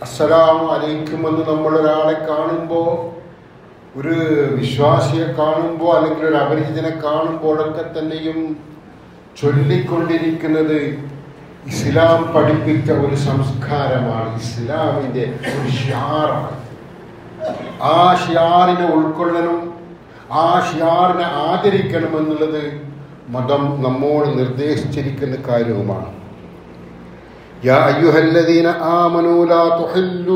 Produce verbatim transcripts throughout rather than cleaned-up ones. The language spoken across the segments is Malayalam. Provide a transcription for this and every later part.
അസ്സലാമു അലൈക്കും എന്ന് നമ്മളൊരാളെ കാണുമ്പോൾ, ഒരു വിശ്വാസിയെ കാണുമ്പോൾ അല്ലെങ്കിൽ ഒരു അപരിചിതനെ കാണുമ്പോഴൊക്കെ തന്നെയും ചൊല്ലിക്കൊണ്ടിരിക്കുന്നത് ഇസ്ലാം പഠിപ്പിച്ച ഒരു സംസ്കാരമാണ്, ഇസ്ലാമിൻ്റെ ഒരു ഷിയാറാണ്. ആ ഷിയാറിനെ ഉൾക്കൊള്ളണം, ആ ഷിയാറിനെ ആദരിക്കണമെന്നുള്ളത് മതം നമ്മോട് നിർദ്ദേശിച്ചിരിക്കുന്ന കാര്യവുമാണ്. യാ അയ്യുഹല്ലദീന ആമനൂ ലാ തുഹില്ലൂ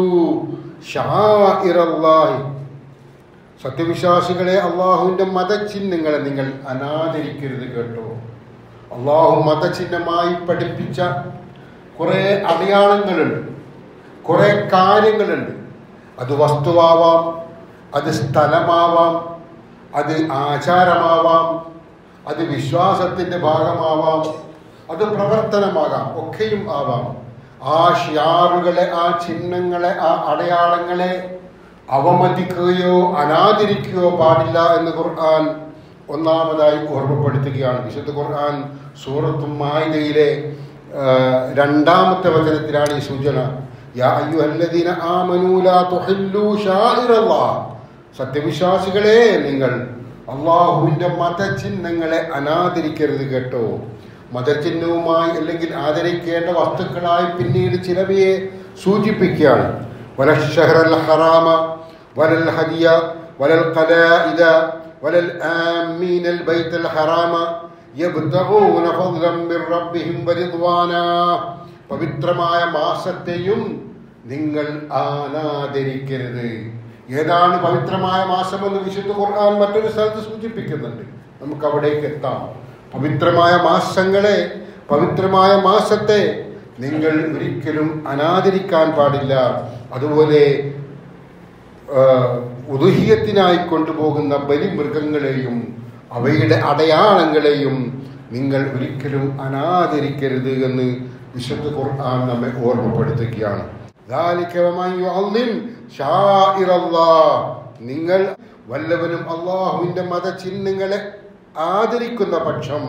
ശആഇറല്ലാഹി, സത്യവിശ്വാസികളെ അള്ളാഹുവിൻ്റെ മതചിഹ്നങ്ങളെ നിങ്ങൾ അനാദരിക്കരുത് കേട്ടോ. അള്ളാഹു മതചിഹ്നമായി പഠിപ്പിച്ച കുറേ അടയാളങ്ങളുണ്ട്, കുറേ കാര്യങ്ങളുണ്ട്. അത് വസ്തുവാവാം, അത് സ്ഥലമാവാം, അത് ആചാരമാവാം, അത് വിശ്വാസത്തിൻ്റെ ഭാഗമാവാം, അത് പ്രവർത്തനമാകാം, ഒക്കെയും ആവാം. ആ ഷിയാറുകളെ, ആ ചിഹ്നങ്ങളെ, ആ അടയാളങ്ങളെ അവമതിക്കുകയോ അനാദരിക്കുകയോ പാടില്ല എന്ന് ഖുർആൻ ഒന്നാമതായി ഓർമ്മപ്പെടുത്തുകയാണ്. വിശുദ്ധ ഖുർആൻ സൂറത്തുൽ മാഇദയിലെ രണ്ടാമത്തെ വചനത്തിലാണ് ഈ സൂചന. യാ അയ്യുഹല്ലദീന ആമനൂ ലാ തുഹില്ലൂ ശആഇറല്ലാഹ്, സത്യവിശ്വാസികളെ നിങ്ങൾ അള്ളാഹുവിൻ്റെ മതചിഹ്നങ്ങളെ അനാദരിക്കരുത് കേട്ടോ. മതചിഹ്നവുമായി അല്ലെങ്കിൽ ആദരിക്കേണ്ട വസ്തുക്കളായി പിന്നീട് ചിലവയെ സൂചിപ്പിക്കുകയാണ്. വലശ്ശഹ്റൽ ഹറാമ വലൽ ഹദിയ വലൽ ഖലാഇദ വലൽ ആമീനൽ ബൈത്തുൽ ഹറാമ യബ്തഗൂന ഫദ്ലൻ മിർ റബ്ബിഹിം വറിദ്വാനാ, പവിത്രമായ മാസത്തെയും നിങ്ങൾ അനാദരിക്കരുത്. ഏതാണ് പവിത്രമായ മാസമെന്ന് വിശുദ്ധ ഖുർആൻ മറ്റൊരു സ്ഥലത്ത് സൂചിപ്പിക്കുന്നുണ്ട്. നമുക്ക് അവിടേക്ക് എത്താം. പവിത്രമായ മാസങ്ങളെ, പവിത്രമായ മാസത്തെ നിങ്ങൾ ഒരിക്കലും അനാദരിക്കാൻ പാടില്ല. അതുപോലെ ഉദുഹിയത്തിനായി കൊണ്ടുപോകുന്ന ബലിമൃഗങ്ങളെയും അവയുടെ അടയാളങ്ങളെയും നിങ്ങൾ ഒരിക്കലും അനാദരിക്കരുത് എന്ന് വിശുദ്ധ ഖുർആൻ നമ്മെ ഓർമ്മപ്പെടുത്തുകയാണ്. നിങ്ങൾ വല്ലവനും അള്ളാഹുവിന്റെ മതചിഹ്നങ്ങളെ ആദരിക്കുന്ന പക്ഷം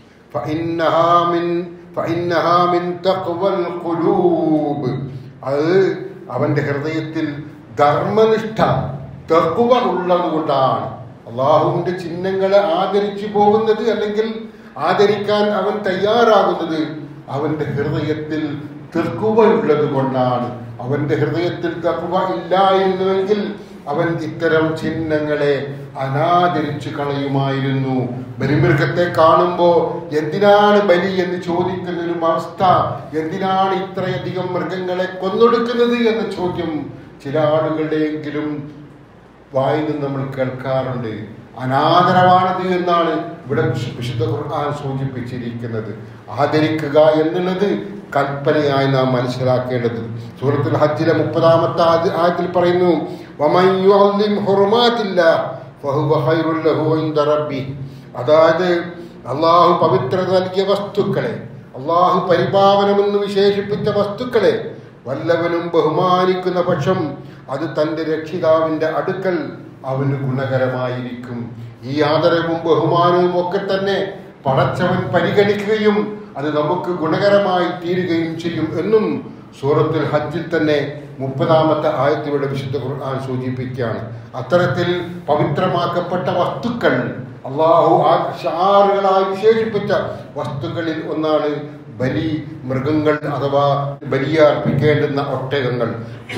അത് അവന്റെ ഹൃദയത്തിൽ ധർമ്മനിഷ്ഠ, തഖ്വ ഉള്ളതുകൊണ്ടാണ്. അള്ളാഹുവിന്റെ ചിഹ്നങ്ങളെ ആദരിച്ചു പോകുന്നത് അല്ലെങ്കിൽ ആദരിക്കാൻ അവൻ തയ്യാറാകുന്നത് അവന്റെ ഹൃദയത്തിൽ തഖ്വ ഉള്ളത് കൊണ്ടാണ്. അവന്റെ ഹൃദയത്തിൽ തഖ്വ ഇല്ലായിരുന്നുവെങ്കിൽ അവൻ ഇത്തരം ചിഹ്നങ്ങളെ അനാദരിച്ചു കളയുമായിരുന്നു. ബലിമൃഗത്തെ കാണുമ്പോൾ എന്തിനാണ് ബലി എന്ന് ചോദിക്കുന്ന ഒരു അവസ്ഥ, എന്തിനാണ് ഇത്രയധികം മൃഗങ്ങളെ കൊന്നൊടുക്കുന്നത് എന്ന ചോദ്യം ചില ആളുകളുടെയെങ്കിലും വായിൽ നിന്ന് നമ്മൾ കേൾക്കാറുണ്ട്. അനാദരവാണത് എന്നാണ് ഇവിടെ വിശുദ്ധ ഖുർആൻ സൂചിപ്പിച്ചിരിക്കുന്നത്. ആദരിക്കുക എന്നുള്ളത് കൽപ്പനയായി നാം മനസ്സിലാക്കേണ്ടത്. സൂറത്തുൽ ഹജ്ജിലെ മുപ്പതാമത്തെ ആയത്തിൽ പറയുന്നു, വമൻ യുഅല്ലിം ഹുറുമാത്തില്ലാഹ് ഫഹുവ ഖൈറുൽ ലഹു ഇൻദ റബ്ബിഹി, അതായത് അള്ളാഹു പവിത്രത നൽകിയ വസ്തുക്കളെ, അള്ളാഹു പരിപാവനമെന്ന് വിശേഷിപ്പിച്ച വസ്തുക്കളെ വല്ലവനും ബഹുമാനിക്കുന്ന പക്ഷം അത് തൻ്റെ രക്ഷിതാവിൻ്റെ അടുക്കൽ അവന് ഗുണകരമായിരിക്കും. ഈ ആദരവും ബഹുമാനവും ഒക്കെ തന്നെ പടച്ചവൻ പരിഗണിക്കുകയും അത് നമുക്ക് ഗുണകരമായി തീരുകയും ചെയ്യും എന്നും സൂറത്തുൽ ഹജ്ജിൽ തന്നെ മുപ്പതാമത്തെ ആയത്തിലൂടെ വിശുദ്ധ ഖുർആൻ സൂചിപ്പിക്കുകയാണ്. അത്തരത്തിൽ പവിത്രമാക്കപ്പെട്ട വസ്തുക്കൾ, അള്ളാഹു ഷാറുകളായി വിശേഷിപ്പിച്ച വസ്തുക്കളിൽ ഒന്നാണ് ബലി മൃഗങ്ങൾ അഥവാ ബലിയർപ്പിക്കേണ്ടുന്ന ഒട്ടകങ്ങൾ.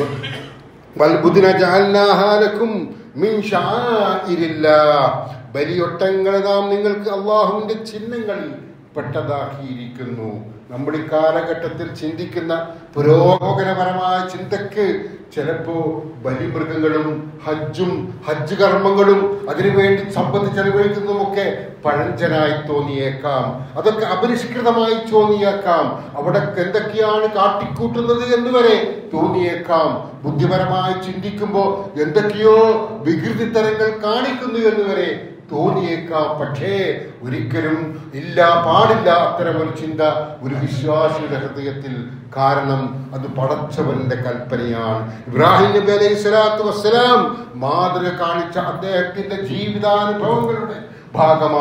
വൽബുദ്ന ജഅൽനാഹാ ലക്കും മിൻ ശആഇരില്ലാഹ്, ബലിയൊട്ടങ്ങളെ നാം നിങ്ങൾക്ക് അള്ളാഹുവിന്റെ ചിഹ്നങ്ങളിൽ പെട്ടതാക്കിയിരിക്കുന്നു. നമ്മുടെ ഈ കാലഘട്ടത്തിൽ ചിന്തിക്കുന്ന പുരോഗമനപരമായ ചിന്തക്ക് ചിലപ്പോൾ ബലിമൃഗങ്ങളും ഹജ്ജും ഹജ്ജ് കർമ്മങ്ങളും അതിനുവേണ്ടി സമ്പത്ത് ചെലവഴിക്കുന്നതുമൊക്കെ പഴഞ്ചനായി തോന്നിയേക്കാം, അതൊക്കെ അപരിഷ്കൃതമായി തോന്നിയേക്കാം, അവിടെ എന്തൊക്കെയാണ് കാട്ടിക്കൂട്ടുന്നത് എന്ന് വരെ തോന്നിയേക്കാം. ബുദ്ധിപരമായി ചിന്തിക്കുമ്പോൾ എന്തൊക്കെയോ വികൃതിത്തരങ്ങൾ കാണിക്കുന്നു എന്ന് വരെ തോന്നിയേക്കാം. പക്ഷേ ഒരിക്കലും ഇല്ല, പാടില്ല അത്തരം ഒരു ചിന്ത ഒരു വിശ്വാസിയുടെ ഹൃദയത്തിൽ. കാരണം അത് പടച്ചവന്റെ കൽപ്പനയാണ്. ഇബ്രാഹിം നബി അലൈഹി സ്വലാത്തു വസ്സലാം മാതൃക കാണിച്ച അദ്ദേഹത്തിന്റെ ജീവിതാനുഭവങ്ങളുടെ ഭാഗമാണ്.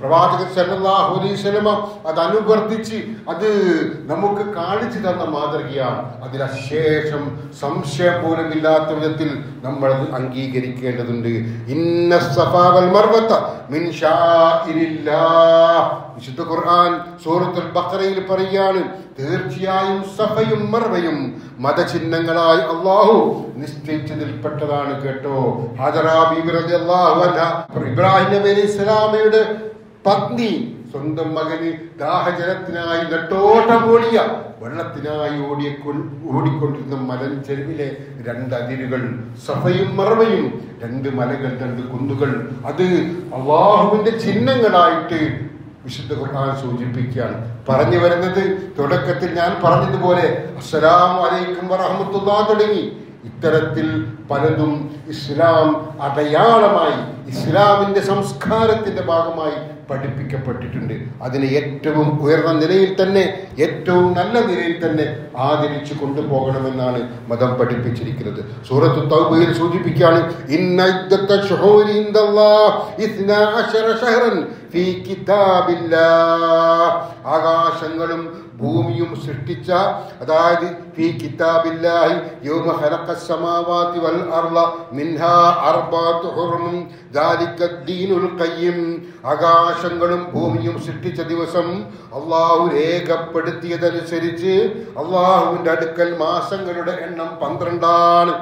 പ്രവാചകൻ സല്ലല്ലാഹു അലൈഹി വസല്ലം അത് അനുവർത്തിച്ച് അത് നമുക്ക് കാണിച്ചു തന്ന മാതൃകയാണ്. അതിലശേഷം സംശയം പോലും ഇല്ലാത്ത വിധത്തിൽ നമ്മൾ അത് അംഗീകരിക്കേണ്ടതുണ്ട്. ഇന്ന സഫാ വൽ മർവത മിൻ ശാഇരില്ലാഹ്. വിശുദ്ധ ഖുർആൻ സൂറത്തുൽ ബഖറയിൽ പറയാണ്, തീർച്ചയായും സഫയും മർവയും മതചിഹ്നങ്ങളായി അള്ളാഹു നിശ്ചയിച്ചതിൽപ്പെട്ടതാണ് കേട്ടോ. ഹാജറ ബീബി റളിയല്ലാഹു അൻഹ ഇബ്രാഹിം നബി അലൈഹിസ്സലാമയുടെ പത്നി സ്വന്തം മകന് ദാഹജലത്തിനായി നെട്ടോട്ടം ഓടിയ വെള്ളത്തിനായി ഓടിയ ഓടിക്കൊണ്ടിരുന്ന മലഞ്ചെരുവിലെ രണ്ട് അതിരുകൾ സഫയും മർവയും, രണ്ട് മലകൾ, രണ്ട് കുന്നുകൾ, അത് അള്ളാഹുവിന്റെ ചിഹ്നങ്ങളായിട്ട് വിശുദ്ധ ഖുർആൻ സൂചിപ്പിക്കുകയാണ്. പറഞ്ഞു വരുന്നത് തുടക്കത്തിൽ ഞാൻ പറഞ്ഞതുപോലെ അസ്സലാമു അലൈക്കും വറഹ്മത്തുള്ളാഹി തുടങ്ങി ഇത്തരത്തിൽ പലതും ഇസ്ലാം അടയാളമായി, ഇസ്ലാമിന്റെ സംസ്കാരത്തിന്റെ ഭാഗമായി പഠിപ്പിക്കപ്പെട്ടിട്ടുണ്ട്. അതിനെ ഏറ്റവും ഉയർന്ന നിലയിൽ തന്നെ, ഏറ്റവും നല്ല നിലയിൽ തന്നെ ആദരിച്ചു കൊണ്ടുപോകണമെന്നാണ് മതം പഠിപ്പിച്ചിരിക്കുന്നത്. സൂറത്തു തൗബയിൽ സൂചിപ്പിക്കുകയാണ്, ഇന്ന ഇദ്ദത്ത ശുഹൂരി ഇൻദല്ലാഹ് ഇസ്നാ അശറ ശഹ്റൻ ഫീ കിതാബില്ലാഹ്. ആകാശങ്ങളും ഭൂമിയും സൃഷ്ടിച്ച, അതായത് ഫീ കിതാബില്ലാഹി യൗമ ഖലഖസ് സമാവാതി വൽ അർള മിൻഹാ അർബഅതു ഹുറും ദാലികദ്ദീനുൽ ഖയ്യിം. ആകാശങ്ങളും ഭൂമിയും സൃഷ്ടിച്ച ദിവസം അള്ളാഹു രേഖപ്പെടുത്തിയതനുസരിച്ച് അള്ളാഹുവിന്റെ അടുക്കൽ മാസങ്ങളുടെ എണ്ണം പന്ത്രണ്ടാണ്.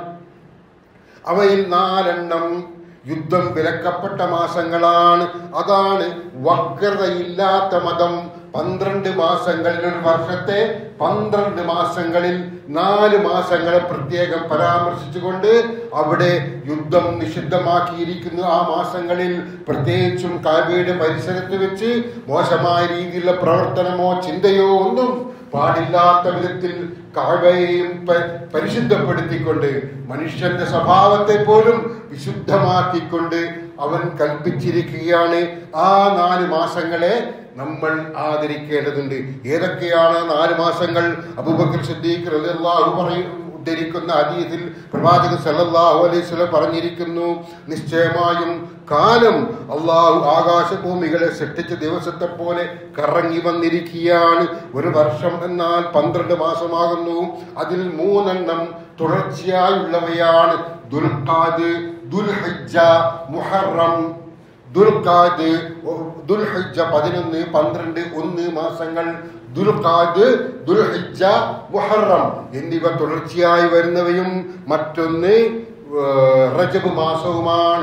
അവയിൽ നാലെണ്ണം യുദ്ധം വിലക്കപ്പെട്ട മാസങ്ങളാണ്. അതാണ് വക്രതയില്ലാത്ത മതം. പന്ത്രണ്ട് മാസങ്ങളിൽ, ഒരു വർഷത്തെ പന്ത്രണ്ട് മാസങ്ങളിൽ നാല് മാസങ്ങളെ പ്രത്യേകം പരാമർശിച്ചുകൊണ്ട് അവിടെ യുദ്ധം നിഷിദ്ധമാക്കിയിരിക്കുന്നു. ആ മാസങ്ങളിൽ പ്രത്യേകിച്ചും കാബയുടെ പരിസരത്ത് വെച്ച് മോശമായ രീതിയിലുള്ള പ്രവർത്തനമോ ചിന്തയോ ഒന്നും പാടില്ലാത്ത വിധത്തിൽ കഅബയെയും പരിശുദ്ധപ്പെടുത്തിക്കൊണ്ട് മനുഷ്യന്റെ സ്വഭാവത്തെ പോലും വിശുദ്ധമാക്കിക്കൊണ്ട് അവൻ കൽപ്പിച്ചിരിക്കുകയാണ്. ആ നാല് മാസങ്ങളെ നമ്മൾ ആദരിക്കേണ്ടതുണ്ട്. ഏതൊക്കെയാണ് നാല് മാസങ്ങൾ? അബൂബക്കർ സിദ്ദീഖ് റളിയല്ലാഹു പറയും ഉദ്ധരിക്കുന്ന ഹദീസിൽ പ്രവാചകൻ സല്ലല്ലാഹു അലൈഹി വസല്ലം പറഞ്ഞിരിക്കുന്നു, നിശ്ചയമായും കാലം അള്ളാഹു ആകാശഭൂമികളെ സൃഷ്ടിച്ച ദിവസത്തെ പോലെ കറങ്ങി വന്നിരിക്കുകയാണ്. ഒരു വർഷം എന്നാൽ പന്ത്രണ്ട് മാസമാകുന്നു. അതിൽ മൂന്നെണ്ണം തുടർച്ചയായുള്ളവയാണ്. ദുൽഖഅദ്, ദുൽഹിജ്ജ, മുഹറം. ദുൽഖഅദ്, ദുൽഹിജ്ജ പതിനൊന്ന്, പന്ത്രണ്ട്, ഒന്ന് മാസങ്ങൾ. ദുൽഖഅദ്, ദുൽഹിജ്ജ, മുഹറം എന്നിവ തുടർച്ചയായി വരുന്നവയും മറ്റൊന്ന് റജബ് മാസവുമാണ്.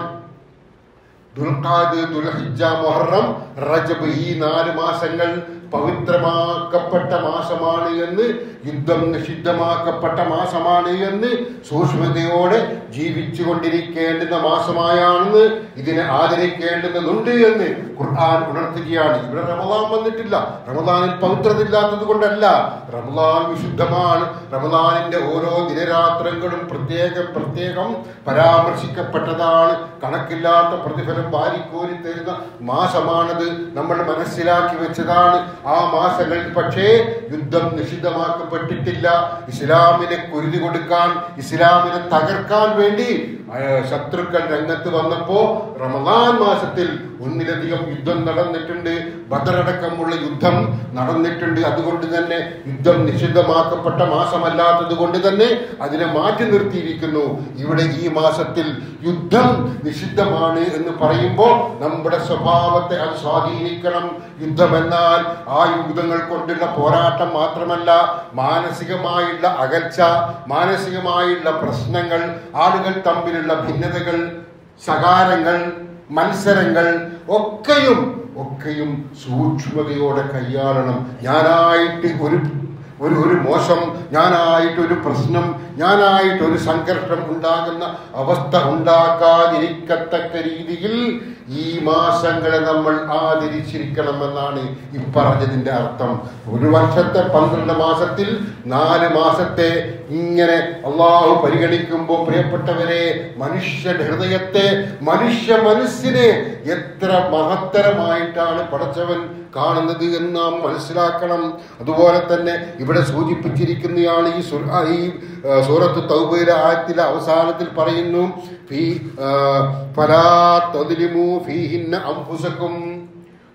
ദുൽഖഅദ്, ദുൽഹിജ്ജ, മുഹറം, റജബ് ഈ നാല് മാസങ്ങൾ പവിത്രമാക്കപ്പെട്ട മാസമാണ് എന്ന്, യുദ്ധം നിഷിദ്ധമാക്കപ്പെട്ട മാസമാണ് എന്ന് സൂക്ഷ്മതയോടെ ജീവിച്ചു കൊണ്ടിരിക്കേണ്ടുന്ന മാസമായാണെന്ന്, ഇതിനെ ആദരിക്കേണ്ടുന്നതുണ്ട് എന്ന് ഖുർആൻ ഉണർത്തുകയാണ്. ഇവിടെ റമദാൻ വന്നിട്ടില്ല. റമദാനിൽ പവിത്രത ഇല്ലാത്തത് കൊണ്ടല്ല, റമദാൻ വിശുദ്ധമാണ്. റമദാനിന്റെ ഓരോ ദിനരാത്രങ്ങളും പ്രത്യേകം പ്രത്യേകം പരാമർശിക്കപ്പെട്ടതാണ്. കണക്കില്ലാത്ത പ്രതിഫലം വാരിക്കോരി തരുന്ന മാസമാണത്. നമ്മൾ മനസ്സിലാക്കി വെച്ചതാണ്. ആ മാസങ്ങളിൽ പക്ഷേ യുദ്ധം നിഷിദ്ധമാക്കപ്പെട്ടിട്ടില്ല. ഇസ്ലാമിനെ കുരുതി കൊടുക്കാൻ, ഇസ്ലാമിനെ തകർക്കാൻ വേണ്ടി ശത്രുക്കൾ രംഗത്ത് വന്നപ്പോ റമദാൻ മാസത്തിൽ ഒന്നിലധികം യുദ്ധം നടന്നിട്ടുണ്ട്. ബദറടക്കമുള്ള യുദ്ധം നടന്നിട്ടുണ്ട്. അതുകൊണ്ട് തന്നെ യുദ്ധം നിഷിദ്ധമാക്കപ്പെട്ട മാസമല്ലാത്തത് കൊണ്ട് തന്നെ അതിനെ മാറ്റി നിർത്തിയിരിക്കുന്നു. ഇവിടെ ഈ മാസത്തിൽ യുദ്ധം നിഷിദ്ധമാണ് എന്ന് പറയുമ്പോൾ നമ്മുടെ സ്വഭാവത്തെ അത് സ്വാധീനിക്കണം. യുദ്ധമെന്നാൽ ആ യുദ്ധങ്ങൾ കൊണ്ടുള്ള പോരാട്ടം മാത്രമല്ല, മാനസികമായുള്ള അകൽച്ച, മാനസികമായുള്ള പ്രശ്നങ്ങൾ, ആളുകൾ തമ്മിലുള്ള ഭിന്നതകൾ, ശകാരങ്ങൾ, മത്സരങ്ങൾ ഒക്കെയും ഒക്കെയും സൂക്ഷ്മതയോടെ കൈയാളണം. ഞാനായിട്ട് ഒരു ഒരു ഒരു മോശം, ഞാനായിട്ടൊരു പ്രശ്നം, ഞാനായിട്ടൊരു സംഘർഷം ഉണ്ടാകുന്ന അവസ്ഥ ഉണ്ടാക്കാതിരിക്കത്തക്ക രീതിയിൽ ഈ മാസങ്ങളെ നമ്മൾ ആദരിച്ചിരിക്കണമെന്നാണ് ഈ പറഞ്ഞതിന്റെ അർത്ഥം. ഒരു വർഷത്തെ പന്ത്രണ്ട് മാസത്തിൽ നാല് മാസത്തെ ഇങ്ങനെ അള്ളാഹു പരിഗണിക്കുമ്പോൾ പ്രിയപ്പെട്ടവരെ, മനുഷ്യ ഹൃദയത്തെ, മനുഷ്യ മനസ്സിനെ എത്ര മഹത്തരമായിട്ടാണ് പടച്ചവൻ കാണുന്നത് എന്ന് നാം മനസ്സിലാക്കണം. അതുപോലെ തന്നെ ഇവിടെ സൂചിപ്പിച്ചിരിക്കുന്നതാണ് ഈ ഈ സൂറത്ത് തൗബയിലെ ആയത്തിലെ അവസാനത്തിൽ പറയുന്നു, ഫീ ഫലാ തദ്ലിമൂ ഫീഹിന്ന അൻഫുസകും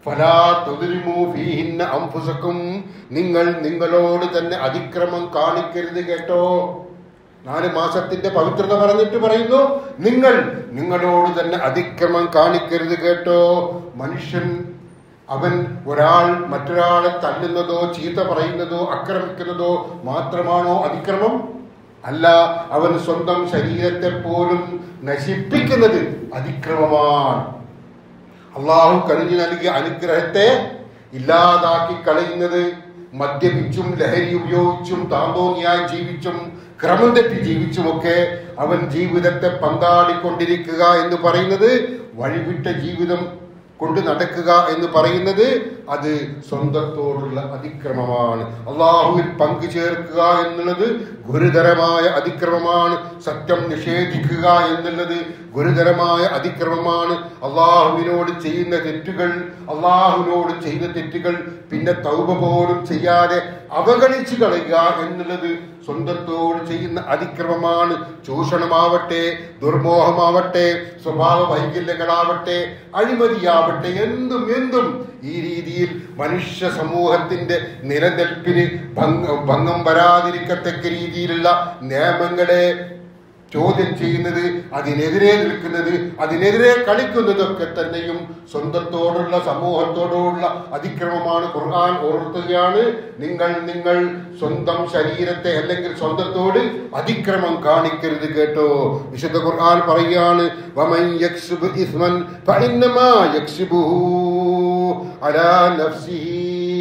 ഫലാ തുദ്രിമൂ ഫീഹിന്ന അൻഫുസകും, നിങ്ങൾ നിങ്ങളോട് തന്നെ അതിക്രമം കാണിക്കരുത് കേട്ടോ. നാല് മാസത്തിന്റെ പവിത്രത പറഞ്ഞിട്ട് പറയുന്നു, നിങ്ങൾ നിങ്ങളോട് തന്നെ അതിക്രമം കാണിക്കരുത് കേട്ടോ. മനുഷ്യൻ അവൻ ഒരാൾ മറ്റൊരാളെ തല്ലുന്നതോ ചീത്ത പറയുന്നതോ ആക്രമിക്കുന്നതോ മാത്രമാണോ അതിക്രമം? അല്ല, അവൻ സ്വന്തം ശരീരത്തെ പോലും നശിപ്പിക്കുന്നത് അതിക്രമമാണ്. അള്ളാഹു കനിഞ്ഞു നൽകിയ അനുഗ്രഹത്തെ ഇല്ലാതാക്കി കളയുന്നത് മദ്യപിച്ചും ലഹരി ഉപയോഗിച്ചും താന്തോന്നിയായി ജീവിച്ചും ക്രമം തെറ്റി ജീവിച്ചുമൊക്കെ അവൻ ജീവിതത്തെ പന്താടിക്കൊണ്ടിരിക്കുക എന്ന് പറയുന്നത്, വഴിവിട്ട ജീവിതം കൊണ്ട് നടക്കുക എന്ന് പറയുന്നത് അത് സ്വന്തത്തോടുള്ള അതിക്രമമാണ്. അള്ളാഹുവിൽ പങ്കു ചേർക്കുക എന്നുള്ളത് ഗുരുതരമായ അതിക്രമമാണ്. സത്യം നിഷേധിക്കുക എന്നുള്ളത് ഗുരുതരമായ അതിക്രമമാണ്. അള്ളാഹുവിനോട് ചെയ്യുന്ന തെറ്റുകൾ അള്ളാഹുവിനോട് ചെയ്ത തെറ്റുകൾ പിന്നെ തൗബ പോലും ചെയ്യാതെ അവഗണിച്ചു കളയുക എന്നുള്ളത് സ്വന്തത്തോട് ചെയ്യുന്ന അതിക്രമമാണ്. ചൂഷണമാവട്ടെ, ദുർമോഹമാവട്ടെ, സ്വഭാവ വൈകല്യങ്ങളാവട്ടെ, അഴിമതിയാവട്ടെ, എന്തും എന്തും ഈ രീതിയിൽ മനുഷ്യ സമൂഹത്തിന്റെ നിലനിൽപ്പിന് ഭംഗം വരാതിരിക്കത്തക്ക രീതിയിലുള്ള നിയമങ്ങളെ ചോദ്യം ചെയ്യുന്നത്, അതിനെതിരെ നിൽക്കുന്നത്, അതിനെതിരെ കളിക്കുന്നതൊക്കെ തന്നെയും സ്വന്തത്തോടുള്ള സമൂഹത്തോടുള്ള അതിക്രമമാണ്. ഖുർആൻ ഓർത്തുകയാണ്, നിങ്ങൾ നിങ്ങൾ സ്വന്തം ശരീരത്തെ അല്ലെങ്കിൽ സ്വന്തത്തോട് അതിക്രമം കാണിക്കരുത് കേട്ടോ. വിശുദ്ധ ഖുർആൻ പറയുകയാണ്, വമൻ യക്സിബ് ഇസ്മൻ ഫഇന്നമാ യക്സിബുഹു അലാ നഫ്സിഹി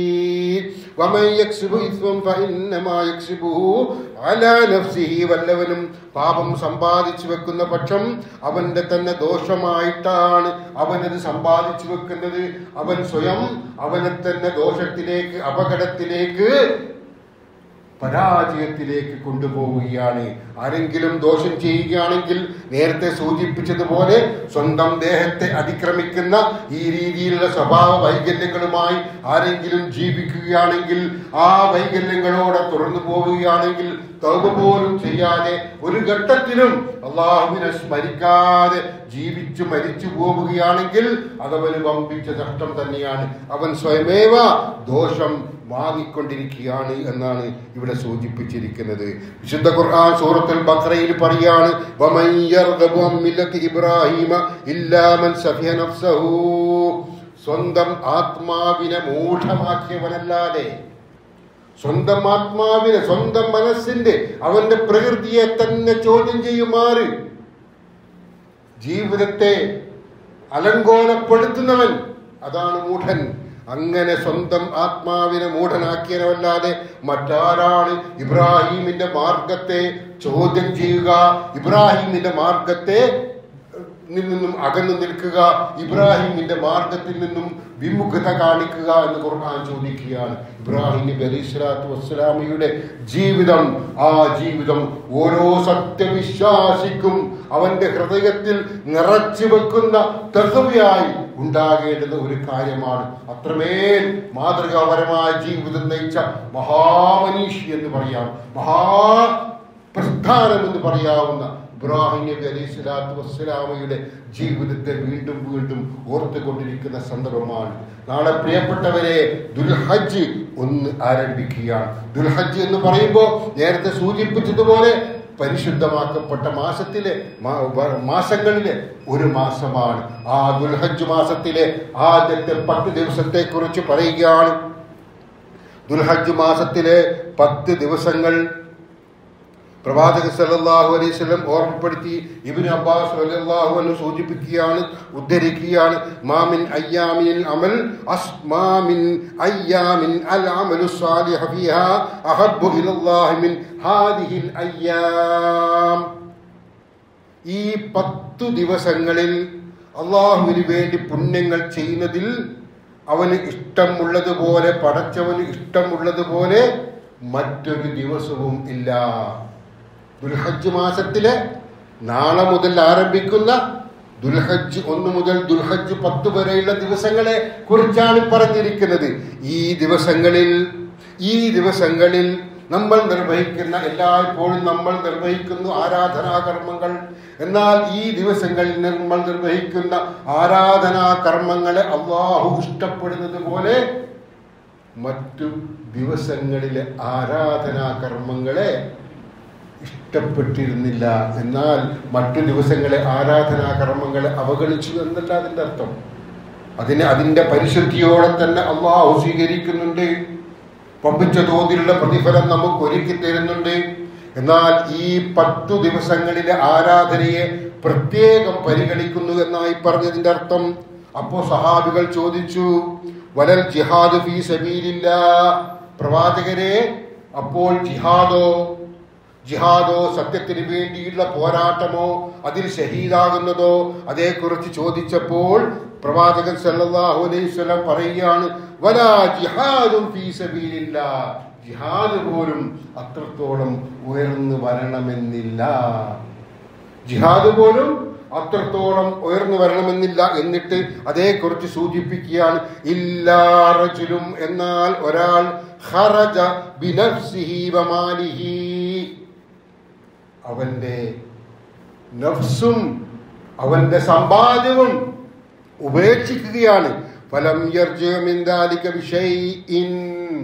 വമൻ യക്സിബു ഇസ്മൻ ഫഇന്നമാ യക്സിബുഹു അലാ നഫ്സിഹി. വല്ലവനും പാപം സമ്പാദിച്ചു വെക്കുന്ന പക്ഷം അവന്റെ തന്നെ ദോഷമായിട്ടാണ് അവനത് സമ്പാദിച്ചു വെക്കുന്നത്. അവൻ സ്വയം അവനെ തന്നെ ദോഷത്തിലേക്ക്, അപകടത്തിലേക്ക്, പരാജയത്തിലേക്ക് കൊണ്ടുപോവുകയാണ്. ആരെങ്കിലും ദോഷം ചെയ്യുകയാണെങ്കിൽ നേരത്തെ സൂചിപ്പിച്ചതുപോലെ സ്വന്തം ദേഹത്തെ അതിക്രമിക്കുന്ന ഈ രീതിയിലുള്ള സ്വഭാവ വൈകല്യങ്ങളുമായി ആരെങ്കിലും ജീവിക്കുകയാണെങ്കിൽ, ആ വൈകല്യങ്ങളോടെ തുറന്നു പോവുകയാണെങ്കിൽ, തൗബ പോലും ചെയ്യാതെ ഒരു ഘട്ടത്തിലും അള്ളാഹുവിനെ സ്മരിക്കാതെ ജീവിച്ചു മരിച്ചു പോവുകയാണെങ്കിൽ അതവന് വമ്പിച്ച നഷ്ടം തന്നെയാണ്. അവൻ സ്വയമേവ ദോഷം വാങ്ങിക്കൊണ്ടിരിക്കുകയാണ് എന്നാണ് ഇവിടെ സൂചിപ്പിച്ചിരിക്കുന്നത്. വിശുദ്ധ ഖുർആൻ സൂറത്തുൽ ബഖറയിൽ പറയാണ്, വമൻ യർഗബു അൻ മില്ലത്തി ഇബ്രാഹീമ ഇല്ലാ മൻ സഫിയ നഫ്സഹു. സ്വന്തം ആത്മാവിനെ മൂഢമാക്കിയവനല്ലാതെ, സ്വന്തം ആത്മാവിനെ, സ്വന്തം മനസ്സിന്റെ, അവന്റെ പ്രകൃതിയെ തന്നെ ചോദ്യം ചെയ്യുമാറ് ജീവിതത്തെ അലങ്കോലപ്പെടുത്തുന്നവൻ, അതാണ് മൂഢൻ. അങ്ങനെ സ്വന്തം ആത്മാവിനെ മൂഢനാക്കിയവനല്ലാതെ മറ്റാരാണ് ഇബ്രാഹീമിന്റെ മാർഗത്തെ ചോദ്യം ചെയ്യുക, ഇബ്രാഹീമിന്റെ മാർഗത്തെ നിന്നും അകന്നു നിൽക്കുക, ഇബ്രാഹിമിന്റെ മാർഗത്തിൽ നിന്നും വിമുഖത കാണിക്കുക എന്ന് ഖുർആൻ ചോദിക്കുകയാണ്. ഇബ്രാഹിം നബി അലൈഹി സ്വലാത്തു വസ്സലാമയുടെ ജീവിതം, ആ ജീവിതം ഓരോ സത്യവിശ്വാസിക്കും അവന്റെ ഹൃദയത്തിൽ നിറച്ചു വെക്കുന്ന തഖ്വയായി ഉണ്ടാകേണ്ടത് ഒരു കാര്യമാണ്. അത്രമേൽ മാതൃകാപരമായ ജീവിതം നയിച്ച മഹാമനീഷി എന്ന് പറയാം, മഹാപ്രസ്ഥാനം എന്ന് പറയാവുന്ന ഇബ്രാഹിം നബി അലൈഹി സ്വലാത്തു വസ്സലാമയുടെ ജീവിതത്തെ വീണ്ടും വീണ്ടും ഓർത്തുകൊണ്ടിരിക്കുന്ന സന്ദർഭമാണ്. നാളെ പ്രിയപ്പെട്ടവരെ, ദുൽഹജ്ജ് ഒന്ന് ആരംഭിക്കുകയാണ്. ദുൽഹജ്ജ് എന്ന് പറയുമ്പോൾ നേരത്തെ സൂചിപ്പിച്ചതുപോലെ പരിശുദ്ധമാക്കപ്പെട്ട മാസത്തിലെ മാസങ്ങളിലെ ഒരു മാസമാണ്. ആ ദുൽഹജ്ജ് മാസത്തിലെ ആദ്യത്തെ പത്ത് ദിവസത്തെ കുറിച്ച് പറയുകയാണ്. ദുൽഹജ്ജ് മാസത്തിലെ പത്ത് ദിവസങ്ങൾ പ്രവാചകൻ സല്ലല്ലാഹു അലൈഹി വസല്ലം ഓർമ്മപ്പെടുത്തി. ഇബ്നു അബ്ബാസ് റളിയല്ലാഹു അൻഹു സൂചിപ്പിക്കുകയാണ്, ഉദ്ധരിക്കുകയാണ്, മാമിൻ അയ്യാമിൽ അമൽ അസ്മാമിൻ അയ്യാമിൻ അൽ അമലു സ്വാലിഹു ഫീഹാ അഹബ്ബു ഇലല്ലാഹി മിൻ ഹാദിഹിൽ അയ്യാം. ഈ പത്തു ദിവസങ്ങളിൽ അള്ളാഹുവിന് വേണ്ടി പുണ്യങ്ങൾ ചെയ്യുന്നതിൽ അവന് ഇഷ്ടമുള്ളതുപോലെ, പടച്ചവന് ഇഷ്ടമുള്ളതുപോലെ മറ്റൊരു ദിവസവും ഇല്ല. ദുൽഹജ്ജ് മാസത്തിലെ നാളെ മുതൽ ആരംഭിക്കുന്ന ദുൽഹജ്ജ് ഒന്ന് മുതൽ ദുൽഹജ്ജ് പത്ത് വരെയുള്ള ദിവസങ്ങളെ കുറിച്ചാണ് പറഞ്ഞിരിക്കുന്നത്. ഈ ദിവസങ്ങളിൽ ഈ ദിവസങ്ങളിൽ നമ്മൾ നിർവഹിക്കുന്ന എല്ലായ്പ്പോഴും നമ്മൾ നിർവഹിക്കുന്നു ആരാധനാ കർമ്മങ്ങൾ. എന്നാൽ ഈ ദിവസങ്ങളിൽ നമ്മൾ നിർവഹിക്കുന്ന ആരാധനാ കർമ്മങ്ങളെ അള്ളാഹു ഇഷ്ടപ്പെടുന്നത് പോലെ മറ്റു ദിവസങ്ങളിലെ ആരാധനാ കർമ്മങ്ങളെ ഇഷ്ടപ്പെട്ടിരുന്നില്ല. എന്നാൽ മറ്റു ദിവസങ്ങളെ ആരാധനാ കർമ്മങ്ങളെ അവഗണിച്ചു എന്നല്ല അതിൻ്റെ അർത്ഥം. അതിനെ അതിൻ്റെ പരിശുദ്ധിയോടെ തന്നെ അള്ളാഹു സ്വീകരിക്കുന്നുണ്ട്. പമ്പിച്ച തോതിലുള്ള പ്രതിഫലം നമുക്ക് ഒരുക്കി തരുന്നുണ്ട്. എന്നാൽ ഈ പത്തു ദിവസങ്ങളിലെ ആരാധനയെ പ്രത്യേകം പരിഗണിക്കുന്നു എന്നായി പറഞ്ഞതിൻ്റെ അർത്ഥം. അപ്പോ സഹാബികൾ ചോദിച്ചു, വലൽ ജിഹാദ് ഫീ സബീലില്ലാഹ്, പ്രവാചകരെ അപ്പോൾ ജിഹാദോ ജിഹാദോ സത്യത്തിന് വേണ്ടിയുള്ള പോരാട്ടമോ അതിൽ ഷഹീദാകുന്നതോ അതേക്കുറിച്ച് ചോദിച്ചപ്പോൾ പ്രവാചകൻ സല്ലല്ലാഹു അലൈഹി വസല്ലം പറയുകയാണ്, വലാ ജിഹാദും ഫീ സബീലില്ലാഹ്, ജിഹാദ് പോലും അത്രത്തോളം ഉയർന്നു വരണമെന്നില്ല. ജിഹാദ് പോലും അത്രത്തോളം ഉയർന്നു വരണമെന്നില്ല. എന്നിട്ട് അതേക്കുറിച്ച് സൂചിപ്പിക്കുകയാണ്, ഇല്ലാ റജുലും, എന്നാൽ ഒരാൾ ഖറജ ബിനഫ്സിഹി വമാലിഹി, അവന്റെ നഫ്സും അവന്റെ സമ്പാദ്യവും ഉപേക്ഷിക്കുകയാണ്. ഫലം യർജിഉ മിൻ ദാലിക ബിശൈഇൻ,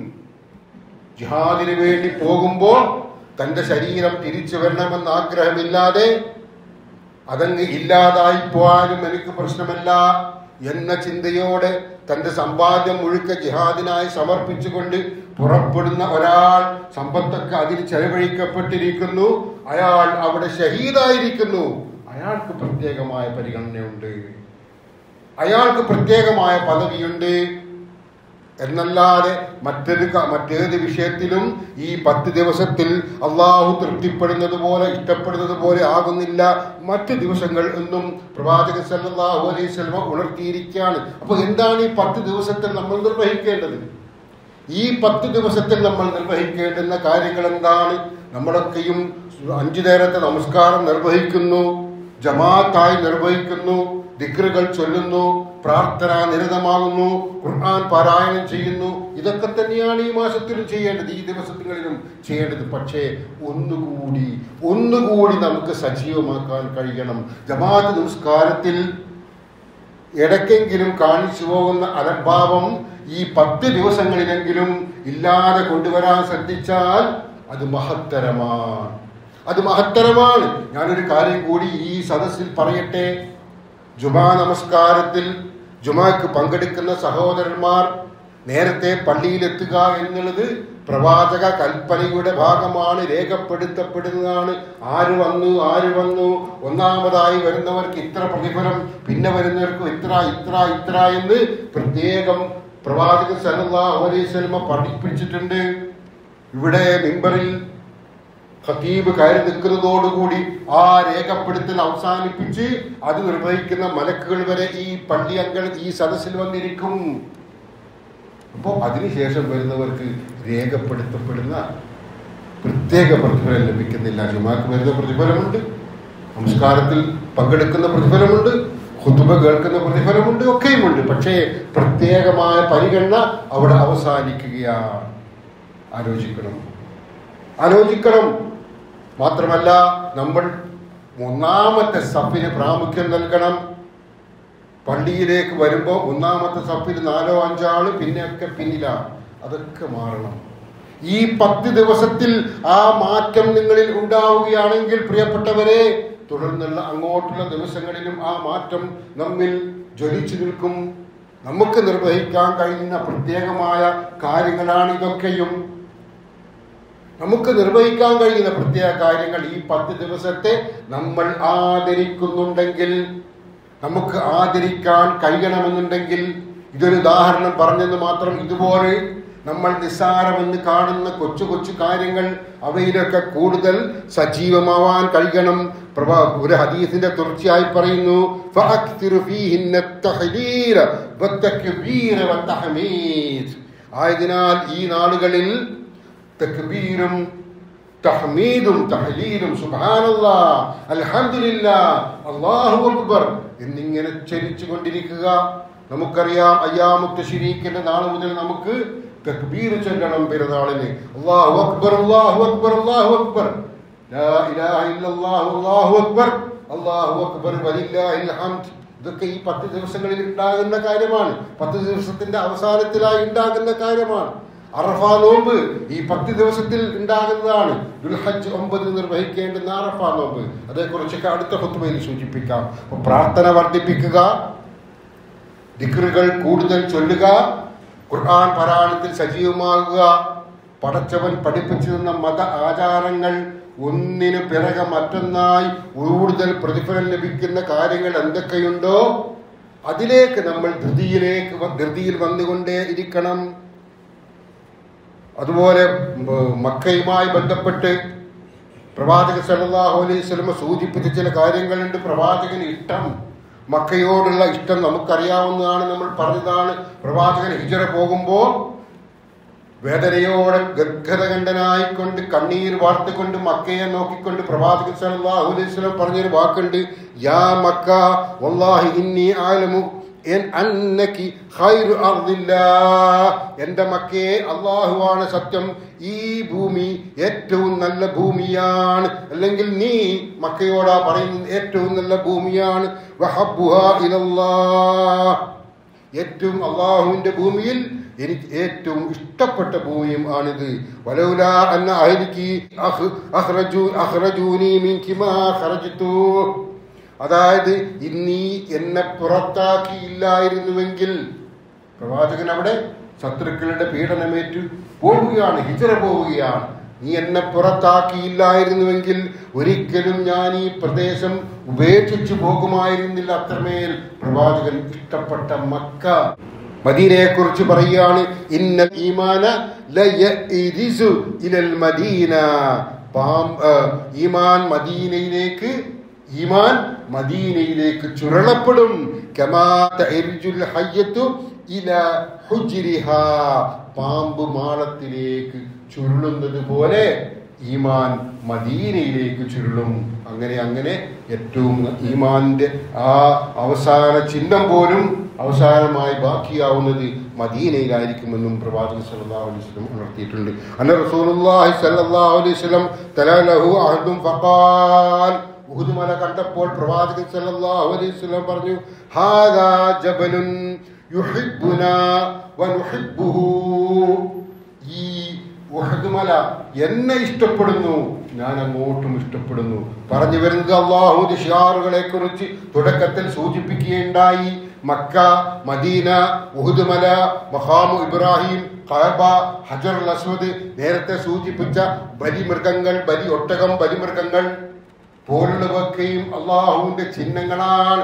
ജിഹാദിന് വേണ്ടി പോകുമ്പോൾ തന്റെ ശരീരം തിരിച്ചു വരണമെന്ന് ആഗ്രഹമില്ലാതെ അതങ്ങ് ഇല്ലാതായി പോയാലും എനിക്ക് പ്രശ്നമല്ല എന്ന ചിന്തയോടെ തന്റെ സമ്പാദ്യം മുഴുക്ക ജിഹാദിനായി സമർപ്പിച്ചുകൊണ്ട് പുറപ്പെടുന്ന ഒരാൾ, സമ്പത്തൊക്കെ അതിൽ ചെലവഴിക്കപ്പെട്ടിരിക്കുന്നു, അയാൾ അവിടെ ഷഹീദായിരിക്കുന്നു. അയാൾക്ക് പ്രത്യേകമായ പരിഗണനയുണ്ട്, അയാൾക്ക് പ്രത്യേകമായ പദവിയുണ്ട് എന്നല്ലാതെ മറ്റൊരു മറ്റേത് വിഷയത്തിലും ഈ പത്ത് ദിവസത്തിൽ അള്ളാഹു തൃപ്തിപ്പെടുന്നത് പോലെ ഇഷ്ടപ്പെടുന്നത് പോലെ ആകുന്നില്ല മറ്റ് ദിവസങ്ങൾ എന്നും പ്രവാചകൻ സല്ലല്ലാഹു അലൈഹി വസല്ലം ഉണർത്തിയിരിക്കുകയാണ്. അപ്പൊ എന്താണ് ഈ പത്ത് ദിവസത്തിൽ നമ്മൾ നിർവഹിക്കേണ്ടത്? ഈ പത്ത് ദിവസത്തിൽ നമ്മൾ നിർവഹിക്കേണ്ടുന്ന കാര്യങ്ങൾ എന്താണ്? നമ്മളൊക്കെയും അഞ്ചു നേരത്തെ നമസ്കാരം നിർവഹിക്കുന്നു, ജമാഅത്തായി നിർവഹിക്കുന്നു, ദിക്റുകൾ ചൊല്ലുന്നു, പ്രാർത്ഥന നിരതമാകുന്നു, ഖുർആൻ പാരായണം ചെയ്യുന്നു. ഇതൊക്കെ തന്നെയാണ് ഈ മാസത്തിലും ചെയ്യേണ്ടത്, ഈ ദിവസങ്ങളിലും ചെയ്യേണ്ടത്. പക്ഷേ ഒന്നുകൂടി ഒന്നുകൂടി നമുക്ക് സജീവമാക്കാൻ കഴിയണം. ജമാഅത്ത് നമസ്കാരത്തിൽ ഇടയ്ക്കെങ്കിലും കാണിച്ചു പോകുന്ന അലംഭാവം ഈ പത്ത് ദിവസങ്ങളിലെങ്കിലും ഇല്ലാതെ കൊണ്ടുവരാൻ ശ്രദ്ധിച്ചാൽ അത് മഹത്തരമാണ്, അത് മഹത്തരമാണ്. ഞാനൊരു കാര്യം കൂടി ഈ സദസ്സിൽ പറയട്ടെ. ജുമാ നമസ്കാരത്തിൽ ജുമാക്ക് പങ്കെടുക്കുന്ന സഹോദരന്മാർ നേരത്തെ പള്ളിയിലെത്തുക എന്നുള്ളത് പ്രവാചക കൽപ്പനയുടെ ഭാഗമാണ്, രേഖപ്പെടുത്തപ്പെടുന്നതാണ്. ആര് വന്നു ആര് വന്നു ഒന്നാമതായി വരുന്നവർക്ക് ഇത്ര പ്രതിഫലം, പിന്നെ വരുന്നവർക്ക് ഇത്ര ഇത്ര ഇത്ര എന്ന് പ്രത്യേകം പ്രവാചകൻ സല്ലല്ലാഹു അലൈഹി വസല്ലം പഠിപ്പിച്ചിട്ടുണ്ട്. ഇവിടെ മിമ്പറിൽ ഖതീബ് കയറി നിൽക്കുന്നതോടുകൂടി ആ രേഖപ്പെടുത്തൽ അവസാനിപ്പിച്ച് അത് നിർവഹിക്കുന്ന മലക്കുകൾ വരെ ഈ പള്ളി അങ്കൾ ഈ സദസ്സിൽ വന്നിരിക്കും. അപ്പോൾ അതിനുശേഷം വരുന്നവർക്ക് രേഖപ്പെടുത്തപ്പെടുന്ന പ്രത്യേക പ്രതിഫലം ലഭിക്കുന്നില്ല. ജുമാക്ക് വരുന്ന പ്രതിഫലമുണ്ട്, നമസ്കാരത്തിൽ പങ്കെടുക്കുന്ന പ്രതിഫലമുണ്ട്, ഖുതുബ കേൾക്കുന്ന പ്രതിഫലമുണ്ട്, ഒക്കെയുമുണ്ട്. പക്ഷേ പ്രത്യേകമായ പരിഗണന അവിടെ അവസാനിക്കുകയാണ്. ആലോചിക്കണം ആലോചിക്കണം മാത്രമല്ല, നമ്മൾ ഒന്നാമത്തെ സഫിന് പ്രാമുഖ്യം നൽകണം. പള്ളിയിലേക്ക് വരുമ്പോൾ ഒന്നാമത്തെ സഫിൽ നാലോ അഞ്ചോ ആള്, പിന്നെയൊക്കെ പിന്നിലാണ്. അതൊക്കെ മാറണം. ഈ പത്ത് ദിവസത്തിൽ ആ മാറ്റം നിങ്ങളിൽ ഉണ്ടാവുകയാണെങ്കിൽ പ്രിയപ്പെട്ടവരെ, തുടർന്നുള്ള അങ്ങോട്ടുള്ള ദിവസങ്ങളിലും ആ മാറ്റം നമ്മിൽ ജ്വലിച്ചു നിൽക്കും. നമുക്ക് നിർവഹിക്കാൻ കഴിയുന്ന പ്രത്യേകമായ കാര്യങ്ങളാണ് ഇതൊക്കെയും. നമുക്ക് നിർവഹിക്കാൻ കഴിയുന്ന പ്രത്യേക കാര്യങ്ങൾ ഈ പത്ത് ദിവസത്തെ നമ്മൾ ആദരിക്കുന്നുണ്ടെങ്കിൽ, നമുക്ക് ആദരിക്കാൻ കഴിയണമെന്നുണ്ടെങ്കിൽ, ഇതൊരു ഉദാഹരണം പറഞ്ഞെന്ന് മാത്രം, ഇതുപോലെ നമ്മൾ നിസ്സാരമെന്ന് കാണുന്ന കൊച്ചു കൊച്ചു കാര്യങ്ങൾ അവയിലൊക്കെ കൂടുതൽ സജീവമാവാൻ കഴിയണം. പ്രഭാ ഒരു ഹദീസിന്റെ തുടർച്ചയായി പറയുന്നു, ആയതിനാൽ ഈ നാളുകളിൽ തക്ബീരും തഹ്മീദും തഹ്ലീലും സുബ്ഹാനല്ലാഹ് അൽഹംദുലില്ലാഹ് അല്ലാഹു അക്ബർ എന്നിങ്ങനെ ചരിച്ചു കൊണ്ടിരിക്കുക. നമുക്കറിയാം അയ്യാമു തശ്രീഖിന്റെ നാൾ മുതൽ നമുക്ക് തക്ബീർ ചൊല്ലണം പെരുന്നാളിന്. അല്ലാഹു അക്ബർ അല്ലാഹു അക്ബർ അല്ലാഹു അക്ബർ ലാ ഇലാഹ ഇല്ലല്ലാഹു അല്ലാഹു അക്ബർ അല്ലാഹു അക്ബർ വലില്ലാഹിൽ ഹംദ്. ഇതൊക്കെ ഈ പത്ത് ദിവസങ്ങളിൽ ഉണ്ടാകുന്ന കാര്യമാണ്. പത്ത് ദിവസത്തിന്റെ അവസാനത്തിലായി ഉണ്ടാകുന്ന കാര്യമാണ്. അറഫ നോമ്പ് ഈ പത്ത് ദിവസത്തിൽ ഉണ്ടാകുന്നതാണ്. ദുൽഹജ്ജ് ഒമ്പത് നിർവഹിക്കേണ്ടുന്ന അറഫ നോമ്പ്, അതേക്കുറിച്ചൊക്കെ അടുത്ത ഖുത്ബയിൽ സൂചിപ്പിക്കാം. അപ്പോൾ പ്രാർത്ഥന വർദ്ധിപ്പിക്കുക, ദിക്റുകൾ കൂടുതൽ ചൊല്ലുക, ഖുർആൻ പാരായണത്തിൽ സജീവമാകുക, പടച്ചവൻ പഠിപ്പിച്ചു തന്ന മത ആചാരങ്ങൾ ഒന്നിനു പിറകെ മറ്റൊന്നായി കൂടുതൽ പ്രതിഫലം ലഭിക്കുന്ന കാര്യങ്ങൾ എന്തൊക്കെയുണ്ടോ അതിലേക്ക് നമ്മൾ ധൃതിയിലേക്ക് ധൃതിയിൽ വന്നുകൊണ്ടേ ഇരിക്കണം. അതുപോലെ മക്കയുമായി ബന്ധപ്പെട്ട് പ്രവാചകൻ സല്ലല്ലാഹു അലൈഹി വസല്ലം സൂചിപ്പിച്ച ചില കാര്യങ്ങളുണ്ട്. പ്രവാചകന് ഇഷ്ടം, മക്കയോടുള്ള ഇഷ്ടം നമുക്കറിയാവുന്നതാണ്, നമ്മൾ പറഞ്ഞതാണ്. പ്രവാചകൻ ഹിജ്റ പോകുമ്പോൾ വേദനയോടെ ഗദ്ഗതകണ്ഠനായിക്കൊണ്ട് കണ്ണീർ വാർത്തുകൊണ്ട് മക്കയെ നോക്കിക്കൊണ്ട് പ്രവാചകൻ സല്ലല്ലാഹു അലൈഹി വസല്ലം പറഞ്ഞൊരു വാക്കുണ്ട്, യാ മക്ക വല്ലാഹി ഇന്നി അഅലമു അന്നകി ഖൈറു അർദില്ലാഹ്. എൻ്റെ മക്കയെ, അല്ലാഹുവാണ് സത്യം, ഈ ഭൂമി ഏറ്റവും നല്ല ഭൂമിയാണ്, അല്ലെങ്കിൽ നീ മക്കയോടാ പറയുന്നത് ഏറ്റവും നല്ല ഭൂമിയാണ്. വഹബ്ബുഹാ ഇലല്ലാഹ്, ഏറ്റവും അല്ലാഹുവിന്റെ ഭൂമിയിൽ എനിക്ക് ഏറ്റവും ഇഷ്ടപ്പെട്ട ഭൂമിയും ആണിത്. വലൗലാ അന്ന അഹ്ലികി അഖ്റജു അഖ്റജൂനി മിൻകി മാ ഖറജ്തു, അതായത് ഇന്നീ എന്നെ പുറത്താക്കിയില്ലായിരുന്നുവെങ്കിൽ, പ്രവാചകൻ അവിടെ ശത്രുക്കളുടെ പീഡനമേറ്റു പോവുകയാണ്, ഹിജ്റ പോവുകയാണ്, നീ എന്നെ പുറത്താക്കിയില്ലായിരുന്നുവെങ്കിൽ ഒരിക്കലും ഞാൻ ഈ പ്രദേശം ഉപേക്ഷിച്ചു പോകുമായിരുന്നില്ല. അത്രമേൽ പ്രവാചകൻ ഇഷ്ടപ്പെട്ട മക്ക. മദീനയെ കുറിച്ച് പറയുകയാണ്, ഇന്ന ഈമാന ലയഇരിസു ഇലൽ മദീന, ഈമാൻ മദീനയിലേക്ക് ഈമാൻ മദീനയിലേക്ക് ചുരുളപ്പെടും. കമാ തഇർജുൽ ഹയ്യത്തു ഇലാ ഹുജ്രിഹാ, പാമ്പ് മാളത്തിലേക്ക് ചുരുളുന്നത് പോലെ ഈമാൻ മദീനയിലേക്ക് ചുരുളും. അങ്ങനെ അങ്ങനെ ഏറ്റവും ഈമാന്റെ ആ അവസാന ചിഹ്നം പോലും അവസാനമായി ബാക്കിയാവുന്നത് മദീനയിലായിരിക്കുമെന്നും പ്രവാചകൻ സല്ലല്ലാഹു അലൈഹി വസല്ലം ഉണർത്തിയിട്ടുണ്ട്. അന്ന റസൂലുള്ളാഹി സല്ലല്ലാഹു അലൈഹി വസല്ലം തലലഹു അഹദും ഫഖാൽ, ഉഹുദ് മല കണ്ടപ്പോൾ പ്രവാചകൻ സല്ലല്ലാഹു അലൈഹി വസല്ലം പറഞ്ഞു, ഹാദാ ജബലുൻ യുഹിബ്ബുനാ വനുഹിബ്ബുഹു, ഈ ഉഹദ് മല എന്നെ ഇഷ്ടപ്പെടുന്നു, ഞാൻ അങ്ങോട്ടും ഇഷ്ടപ്പെടുന്നു. പറഞ്ഞു വരുന്നത് അല്ലാഹുവിന്റെ ഷിയാറുകളെ കുറിച്ച് തുടക്കത്തിൽ സൂചിപ്പിക്കുകയുണ്ടായി. മക്ക, മദീന, ഉഹുദ് മല, മഖാമു ഇബ്രാഹിം, കഅബ, ഹജറുൽ അസ്വദ്, നേരത്തെ സൂചിപ്പിച്ച ബലിമൃഗങ്ങൾ, ബലി ഒട്ടകം, ബലിമൃഗങ്ങൾ പോലുള്ളവയൊക്കെയും അല്ലാഹുവിന്റെ ചിഹ്നങ്ങളാണ്,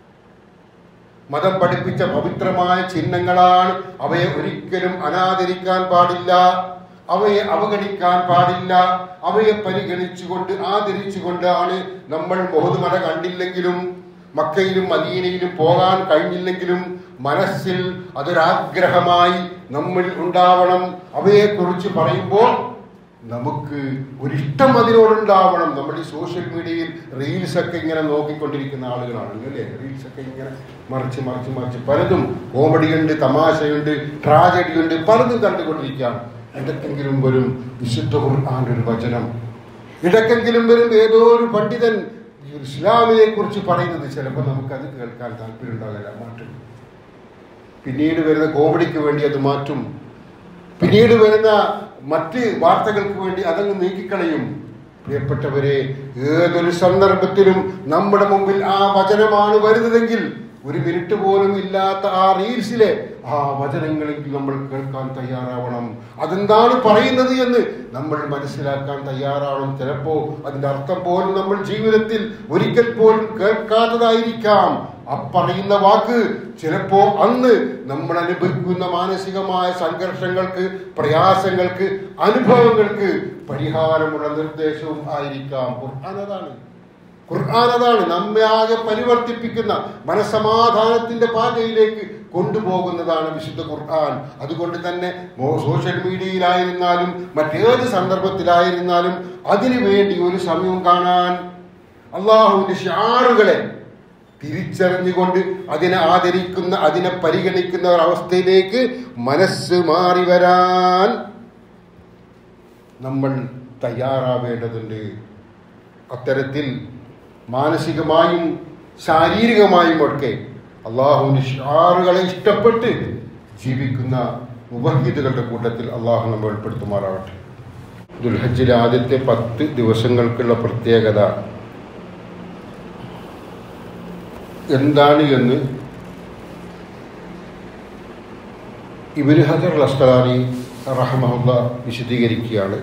മതം പഠിപ്പിച്ച പവിത്രമായ ചിഹ്നങ്ങളാണ്. അവയെ ഒരിക്കലും അനാദരിക്കാൻ പാടില്ല, അവയെ അവഗണിക്കാൻ പാടില്ല. അവയെ പരിഗണിച്ചുകൊണ്ട് ആദരിച്ചുകൊണ്ടാണ് നമ്മൾ ഉഹുദ് മല കണ്ടില്ലെങ്കിലും മക്കയിലും മദീനയിലും പോകാൻ കഴിഞ്ഞില്ലെങ്കിലും മനസ്സിൽ അതൊരാഗ്രഹമായി നമ്മൾ ഉണ്ടാവണം. അവയെക്കുറിച്ച് പറയുമ്പോൾ നമുക്ക് ഒരിഷ്ടം അതിനോടുണ്ടാവണം. നമ്മൾ ഈ സോഷ്യൽ മീഡിയയിൽ റീൽസൊക്കെ ഇങ്ങനെ നോക്കിക്കൊണ്ടിരിക്കുന്ന ആളുകളാണ് അല്ലേ? റീൽസൊക്കെ ഇങ്ങനെ മറിച്ച് മറിച്ച് മറിച്ച് പലതും കോമഡിയുണ്ട്, തമാശയുണ്ട്, ട്രാജഡിയുണ്ട്, പലതും കണ്ടുകൊണ്ടിരിക്കുകയാണ്. ഇടയ്ക്കെങ്കിലും വരും വിശുദ്ധ ഖുർആന്റെ ഒരു വചനം, ഇടയ്ക്കെങ്കിലും വരും ഏതോ ഒരു പണ്ഡിതൻ ഇസ്ലാമിനെ കുറിച്ച് പറയുന്നത്. ചിലപ്പോൾ നമുക്കത് കേൾക്കാൻ താല്പര്യം ഉണ്ടാകില്ല, മാറ്റും. പിന്നീട് വരുന്ന കോമഡിക്ക് വേണ്ടി അത് മാറ്റും, പിന്നീട് വരുന്ന മറ്റ് വാർത്തകൾക്ക് വേണ്ടി അതങ്ങ് നീക്കിക്കളയും. പ്രിയപ്പെട്ടവരെ, ഏതൊരു സന്ദർഭത്തിലും നമ്മുടെ മുമ്പിൽ ആ വചനമാണ് വരുന്നതെങ്കിൽ ഒരു മിനിറ്റ് പോലും ഇല്ലാത്ത ആ റീൽസിലെ ആ വചനങ്ങളെങ്കിൽ നമ്മൾ കേൾക്കാൻ തയ്യാറാവണം. അതെന്താണ് പറയുന്നത് എന്ന് നമ്മൾ മനസ്സിലാക്കാൻ തയ്യാറാവണം. ചിലപ്പോ അതിന്റെ അർത്ഥം പോലും നമ്മൾ ജീവിതത്തിൽ ഒരിക്കൽ പോലും കേൾക്കാത്തതായിരിക്കാം. ആ പറയുന്ന വാക്ക് ചിലപ്പോ അന്ന് നമ്മൾ അനുഭവിക്കുന്ന മാനസികമായ സംഘർഷങ്ങൾക്ക്, പ്രയാസങ്ങൾക്ക്, അനുഭവങ്ങൾക്ക് പരിഹാരമുള്ള നിർദ്ദേശവും ആയിരിക്കാം. ഖുർആൻ അതാണ് ഖുർആൻ അതാണ് നമ്മെ ആകെ പരിവർത്തിപ്പിക്കുന്ന, മനസമാധാനത്തിന്റെ പാതയിലേക്ക് കൊണ്ടുപോകുന്നതാണ് വിശുദ്ധ ഖുർആൻ. അതുകൊണ്ട് തന്നെ സോഷ്യൽ മീഡിയയിലായിരുന്നാലും മറ്റേത് സന്ദർഭത്തിലായിരുന്നാലും അതിനു വേണ്ടി ഒരു സമയം കാണാൻ, അള്ളാഹുവിന്റെ ഷിആറുകളെ തിരിച്ചറിഞ്ഞുകൊണ്ട് അതിനെ ആദരിക്കുന്ന, അതിനെ പരിഗണിക്കുന്ന ഒരവസ്ഥയിലേക്ക് മനസ്സ് മാറി വരാൻ നമ്മൾ തയ്യാറാവേണ്ടതുണ്ട്. അത്തരത്തിൽ മാനസികമായും ശാരീരികമായും ഒക്കെ അള്ളാഹുവിന്റെ ഷിആറുകളെ ഇഷ്ടപ്പെട്ട് ജീവിക്കുന്ന മുവഹ്ഹിദുകളുടെ കൂട്ടത്തിൽ അള്ളാഹു നമ്മൾ ഉൾപ്പെടുത്തുമാറാവട്ടെ. ദുൽഹജ്ജിലെ ആദ്യത്തെ പത്ത് ദിവസങ്ങൾക്കുള്ള പ്രത്യേകത എന്താണ് എന്ന് ഇബ്നു ഹജർ അൽ അസ്ഖലാനി റഹ്മഹുല്ലാ വിശദീകരിക്കുകയാണ്.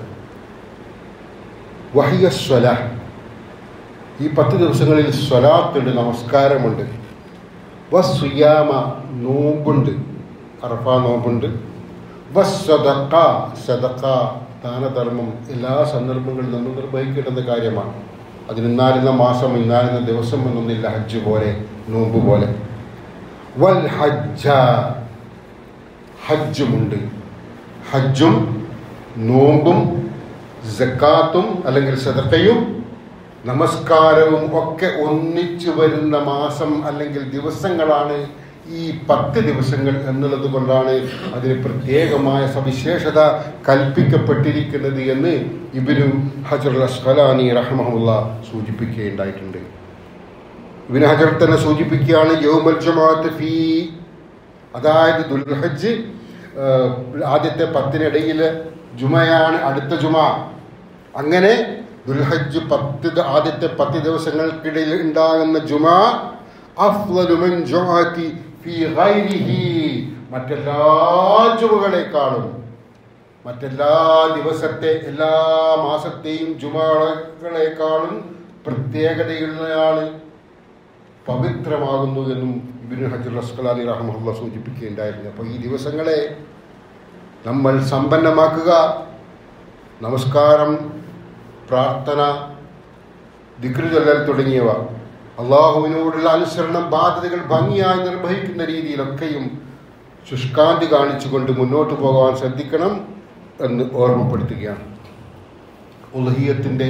വഹിയ സ്വലാഹ്, ഈ പത്ത് ദിവസങ്ങളിൽ സ്വലാത്തുണ്ട്, നമസ്കാരമുണ്ട്. വസ്സുയാമ, നോമ്പുണ്ട്, അറഫ നോമ്പുണ്ട്. വസ്സദഖ, സദഖ ദാനധർമ്മം എല്ലാ സന്ദർഭങ്ങളിലും നമ്മൾ നിർവഹിക്കേണ്ടുന്ന കാര്യമാണ്. അതിന് ഇന്നാലുന്ന മാസം ഇന്നാലുന്ന ദിവസം എന്നൊന്നില്ല, ഹജ്ജ് പോലെ നോമ്പ് പോലെ. വൽ ഹജ്ജ, ഹജ്ജുമുണ്ട്. ഹജ്ജും നോമ്പും സക്കാത്തും അല്ലെങ്കിൽ സദഖയും നമസ്കാരവും ഒക്കെ ഒന്നിച്ചു വരുന്ന മാസം അല്ലെങ്കിൽ ദിവസങ്ങളാണ് ഈ പത്ത് ദിവസങ്ങൾ എന്നുള്ളത് കൊണ്ടാണ് അതിന് പ്രത്യേകമായ സവിശേഷത കൽപ്പിക്കപ്പെട്ടിരിക്കുന്നത് എന്ന് ഇബ്നു ഹജർ അൽ അസ്ഖലാനി റഹ്മഹുല്ലാ സൂചിപ്പിക്കുകയുണ്ടായിട്ടുണ്ട്. ഇബ്നു ഹജർ തന്നെ സൂചിപ്പിക്കുകയാണ്, യൗമുൽ ജുമുഅത്ത് ഫീ, അതായത് ദുൽഹജ്ജ് ആദ്യത്തെ പത്തിനിടയിൽ ജുമയാണ് അടുത്ത ജുമ. അങ്ങനെ ദുൽഹജ്ജ് പത്ത് ആദ്യത്തെ പത്ത് ദിവസങ്ങൾക്കിടയിൽ ഉണ്ടാകുന്ന ജുമ അഫ്ളലു മിൻ ജുമുഅത്തി ഫീ ഗൈരിഹി, മറ്റെല്ലാ ജുമകളെക്കാളും മറ്റെല്ലാ ദിവസത്തെ എല്ലാ മാസത്തെയും ജുമകളെക്കാളും പ്രത്യേകതയുള്ളതാണ്, പവിത്രമാകുന്നു എന്നും ഇബ്നു ഹജർ അസ്ഖലാനി റഹ്മഹുല്ലാ സൂചിപ്പിക്കുകയുണ്ടായിരുന്നു. അപ്പോൾ ഈ ദിവസങ്ങളെ നമ്മൾ സമ്പന്നമാക്കുക. നമസ്കാരം, പ്രാർത്ഥന, ദിക്ർ ചൊല്ലൽ തുടങ്ങിയവ, അള്ളാഹുവിനോടുള്ള അനുസരണം, ബാധ്യതകൾ ഭംഗിയായി നിർവഹിക്കുന്ന രീതിയിലൊക്കെയും ശുഷ്കാന്തി കാണിച്ചുകൊണ്ട് മുന്നോട്ട് പോകാൻ ശ്രദ്ധിക്കണം എന്ന് ഓർമ്മപ്പെടുത്തുകയാണ്. ഉദ്ഹിയ്യത്തിൻ്റെ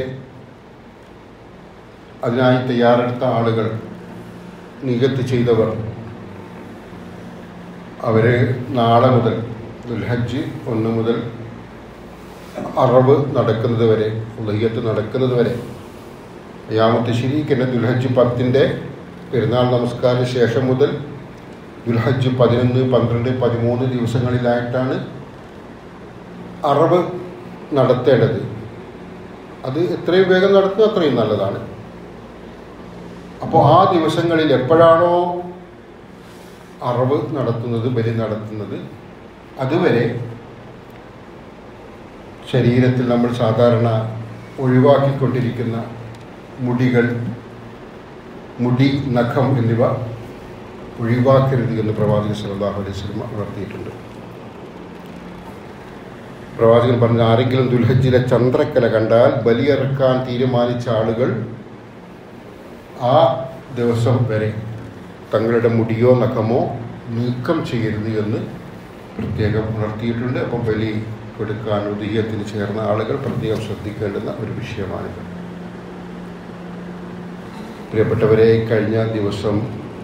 അതിനായി തയ്യാറെടുത്ത ആളുകൾ, നിയത്ത് ചെയ്തവർ, അവർ നാളെ മുതൽ ദുൽഹജ്ജ് ഒന്ന് മുതൽ അറവ് നടക്കുന്നത് വരെ, ഉദ്ഹിയ്യത്ത് നടക്കുന്നത് വരെ, അയ്യാമത്ത് ശരീക്കിൻ്റെ ദുൽഹജ്ജ് പത്തിൻ്റെ പെരുന്നാൾ നമസ്കാര ശേഷം മുതൽ ദുൽഹജ്ജ് പതിനൊന്ന് പന്ത്രണ്ട് പതിമൂന്ന് ദിവസങ്ങളിലായിട്ടാണ് അറവ് നടത്തേണ്ടത്. അത് എത്രയും വേഗം നടത്തുന്നത് അത്രയും നല്ലതാണ്. അപ്പോൾ ആ ദിവസങ്ങളിൽ എപ്പോഴാണോ അറവ് നടത്തുന്നത്, ബലി നടത്തുന്നത്, അതുവരെ ശരീരത്തിൽ നമ്മൾ സാധാരണ ഒഴിവാക്കിക്കൊണ്ടിരിക്കുന്ന മുടികൾ, മുടി, നഖം എന്നിവ ഒഴിവാക്കരുത് എന്ന് പ്രവാചകൻ സല്ലല്ലാഹു അലൈഹി വസല്ലം ഉണർത്തിയിട്ടുണ്ട്. പ്രവാചകൻ പറഞ്ഞ, ആരെങ്കിലും ദുൽഹജ്ജിലെ ചന്ദ്രക്കല കണ്ടാൽ ബലിയിറക്കാൻ തീരുമാനിച്ച ആളുകൾ ആ ദിവസം വരെ തങ്ങളുടെ മുടിയോ നഖമോ നീക്കം ചെയ്യരുത് എന്ന് പ്രത്യേകം ഉണർത്തിയിട്ടുണ്ട്. അപ്പം ബലി കൊടുക്കാൻ ഉദ്ഹിയ്യത്തിന് ചേർന്ന ആളുകൾ പ്രത്യേകം ശ്രദ്ധിക്കേണ്ടുന്ന ഒരു വിഷയമാണിത്. പ്രിയപ്പെട്ടവരെ, കഴിഞ്ഞ ദിവസം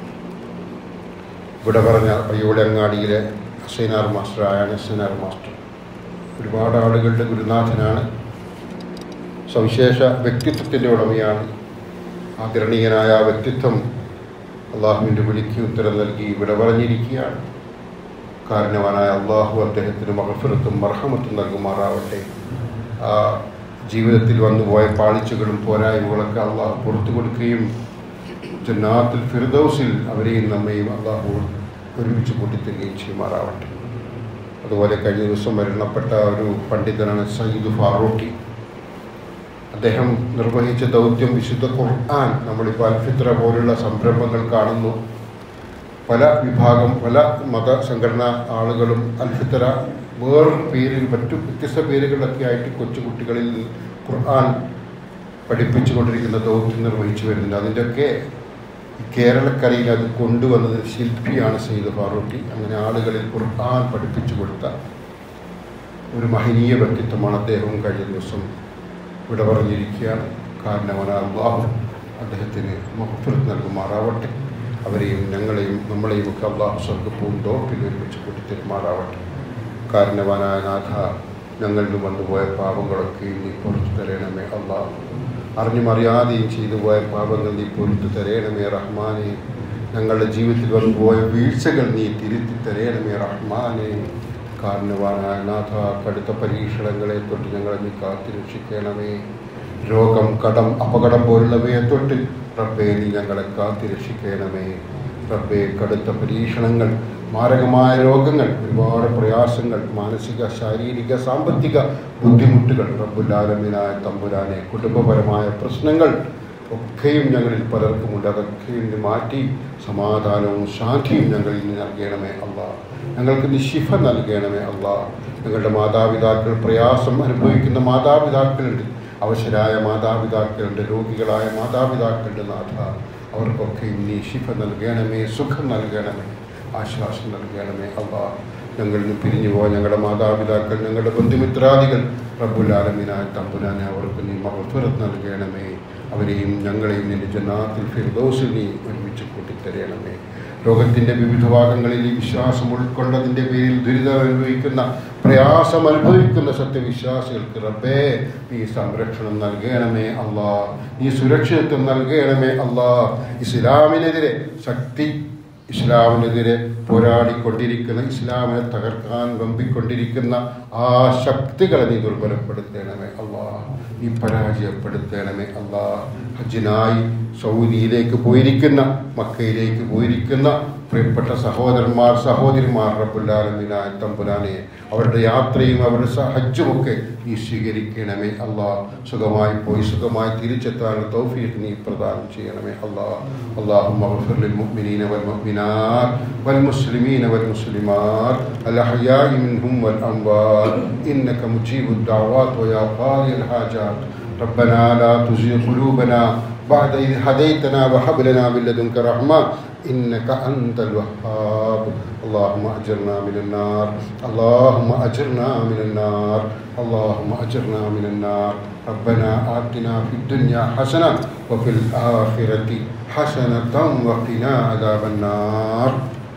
ഇവിടെ പറഞ്ഞ പയ്യോളങ്ങാടിയിലെ ഹസൈനാർ മാസ്റ്റർ ആയാണ്. ഹസൈനാർ മാസ്റ്റർ ഒരുപാട് ആളുകളുടെ ഗുരുനാഥനാണ്, സവിശേഷ വ്യക്തിത്വത്തിൻ്റെ ഉടമയാണ്. ആദരണീയനായ വ്യക്തിത്വം അള്ളാഹുവിൻ്റെ വിളിക്ക് ഉത്തരം നൽകി ഇവിടെ പറഞ്ഞിരിക്കുകയാണ്. കാരണവാനായ അള്ളാഹു അദ്ദേഹത്തിന് മഗ്ഫിറത്തും മർഹമത്തും നൽകുമാറാവട്ടെ. ആ ജീവിതത്തിൽ വന്നുപോയ പാളിച്ചകളും പോരായ്മകളൊക്കെ അള്ളാഹു പുറത്തു കൊടുക്കുകയും ജന്നാത്തുൽ ഫിർദൗസിൽ അവരെയും നമ്മയും അള്ളാഹു ഒരുമിച്ച് കൂട്ടിത്തരികയും ചെയ്യുമാറാവട്ടെ. അതുപോലെ കഴിഞ്ഞ ദിവസം മരണപ്പെട്ട ഒരു പണ്ഡിതനാണ് സയ്യിദ് ഫാറൂഖി. അദ്ദേഹം നിർവഹിച്ച ദൗത്യം വിശുദ്ധ ഖുർആൻ. നമ്മളിപ്പോൾ അൽഫിത്ര പോലുള്ള സംരംഭങ്ങൾ കാണുന്നു. പല വിഭാഗം, പല മതസംഘടനാ ആളുകളും അൽഫിത്ര വേറൊരു പേരിൽ, മറ്റു വ്യത്യസ്ത പേരുകളിലൊക്കെ ആയിട്ട് കൊച്ചുകുട്ടികളിൽ ഖുർആൻ പഠിപ്പിച്ചുകൊണ്ടിരിക്കുന്ന ദൗത്യം നിർവഹിച്ചു വരുന്നുണ്ട്. അതിൻ്റെയൊക്കെ കേരളക്കരയിൽ അത് കൊണ്ടുവന്നത് ശില്പിയാണ് സയ്യിദ് ഫാറൂഖി. അങ്ങനെ ആളുകളിൽ ഖുർആൻ പഠിപ്പിച്ചു കൊടുത്ത ഒരു മഹനീയ വ്യക്തിത്വമാണ് അദ്ദേഹവും. കഴിഞ്ഞ ദിവസം ഇവിടെ പറഞ്ഞിരിക്കുകയാണ്. കാരണവനായ അല്ലാഹു അദ്ദേഹത്തിന് മഗ്ഫിറത്ത് നൽകുമാറാവട്ടെ. അവരെയും ഞങ്ങളെയും നമ്മളെയും ഒക്കെ അള്ളാഹു സ്വർഗ്ഗപ്പൂവും തോപ്പിൽ ഒരുമിച്ച് കൂട്ടിത്തരുമാറാവട്ടെ. കാരണവാനായ നാഥ, ഞങ്ങളിൽ വന്നുപോയ പാപങ്ങളൊക്കെ നീ പൊറുത്തു തരണമേ അള്ളാഹു. അറിഞ്ഞും അറിയാതെയും ചെയ്തു പോയ പാപങ്ങൾ നീ പൊറുത്തു തരണമേ റഹ്മാനെ. ഞങ്ങളുടെ ജീവിതത്തിൽ വന്നുപോയ വീഴ്ചകൾ നീ തിരുത്തി തരണമേ റഹ്മാനെ. കാരണവാനായ നാഥ, കടുത്ത പരീക്ഷണങ്ങളെ തൊട്ട് ഞങ്ങളെ നീ കാത്തുരക്ഷിക്കണമേ. രോഗം, കടം, അപകടം പോലുള്ളവയെ തൊട്ട് റബ്ബേ നീ ഞങ്ങളെ കാത്തുരക്ഷിക്കണമേ. റബ്ബേ, കടുത്ത പരീക്ഷണങ്ങൾ, മാരകമായ രോഗങ്ങൾ, ഒരുപാട് പ്രയാസങ്ങൾ, മാനസിക, ശാരീരിക, സാമ്പത്തിക ബുദ്ധിമുട്ടുകൾ, റബ്ബുൽ ആലമീനായ തമ്പുരാനെ, കുടുംബപരമായ പ്രശ്നങ്ങൾ ഒക്കെയും ഞങ്ങളിൽ പലർക്കുമുണ്ട്. അതൊക്കെയും നീ മാറ്റി സമാധാനവും ശാന്തിയും ഞങ്ങളിൽ നിന്ന് നൽകണമേ അള്ളാഹ്. ഞങ്ങൾക്ക് നീ ശിഫ നൽകണമേ അള്ളാഹ്. ഞങ്ങളുടെ മാതാപിതാക്കൾ, പ്രയാസം അനുഭവിക്കുന്ന മാതാപിതാക്കളുണ്ട്, അവശരായ മാതാപിതാക്കളുണ്ട്, രോഗികളായ മാതാപിതാക്കളുടെ നാഥ, അവർക്കൊക്കെ നീ ശിഫ നൽകണമേ, സുഖം നൽകണമേ, ആശ്വാസം നൽകണമേ അള്ളാഹ്. ഞങ്ങളിൽ നിന്ന് പിരിഞ്ഞു പോയ ഞങ്ങളുടെ മാതാപിതാക്കൾ, ഞങ്ങളുടെ ബന്ധുമിത്രാദികൾ, റബ്ബുൽ ആലമീനായ തമ്പുരാനെ, അവർക്ക് നീ മഗ്ഫിറത്ത് നൽകണമേ. അവരെയും ഞങ്ങളെയും നിന്റെ ജന്നാത്തുൽ ഫിർദൗസിൽ നീ ഒരുമിച്ച് കൂട്ടിത്തരണമേ. ലോകത്തിൻ്റെ വിവിധ ഭാഗങ്ങളിൽ ഈ വിശ്വാസം ഉൾക്കൊണ്ടതിൻ്റെ പേരിൽ ദുരിതം അനുഭവിക്കുന്ന, പ്രയാസം അനുഭവിക്കുന്ന സത്യവിശ്വാസികൾക്ക് റബ്ബേ നീ സംരക്ഷണം നൽകണമേ അള്ളാഹ്. നീ സുരക്ഷിതത്വം നൽകണമേ അള്ളാഹ്. ഇസ്ലാമിനെതിരെ ശക്തി, ഇസ്ലാമിനെതിരെ പോരാടിക്കൊണ്ടിരിക്കുന്ന, ഇസ്ലാമിനെ തകർക്കാൻ വമ്പിക്കൊണ്ടിരിക്കുന്ന ആ ശക്തികളെ നീ ദുർബലപ്പെടുത്തണമേ അള്ളാഹ്. നീ പരാജയപ്പെടുത്തണമേ അള്ളാഹ്. ഹജ്ജിനായി സൗദിയിലേക്ക് പോയിരിക്കുന്ന, മക്കയിലേക്ക് പോയിരിക്കുന്ന പ്രിയപ്പെട്ട സഹോദരന്മാർ, സഹോദരിമാർ, റബ്ബുൽ ആലമീനായ തമ്പുരാനെ, അവരുടെ യാത്രയും അവരുടെ ഹജ്ജുമൊക്കെ നീ സ്വീകരിക്കണമേ അള്ളാഹ്. സുഖമായി പോയി സുഖമായി തിരിച്ചെത്താനുള്ള തൗഫീഖ് നീ പ്രദാനം ചെയ്യണമേ അള്ളാഹ്. അല്ലാഹുമ്മ ഗ്ഫിർ ലിൽ മുഅ്മിനീന വൽ മുഅ്മിനാത്ത് വൽ മുസ്ലിമീന വൽ മുസ്ലിമാത്ത് അൽ അഹ്യാഇ മിൻഹും വൽ അംവാത്ത് ഇന്നക മുജീബുദ് ദഅവാത്ത് വയാ ഖാദിയൽ ഹാജാത്ത്. റബ്ബനാ ലാ തുസിഗ് ഖുലൂബനാ ബഅദ ഇദ് ഹദൈതനാ വഹബ് ലനാ മിൻ ലദുൻക റഹ്മ إنك أنت الوهاب. اللهم أجرنا من النار، اللهم أجرنا من النار، اللهم أجرنا من النار. ربنا آتنا في الدنيا حسنة وفي الآخرة حسنة وقنا عذاب النار.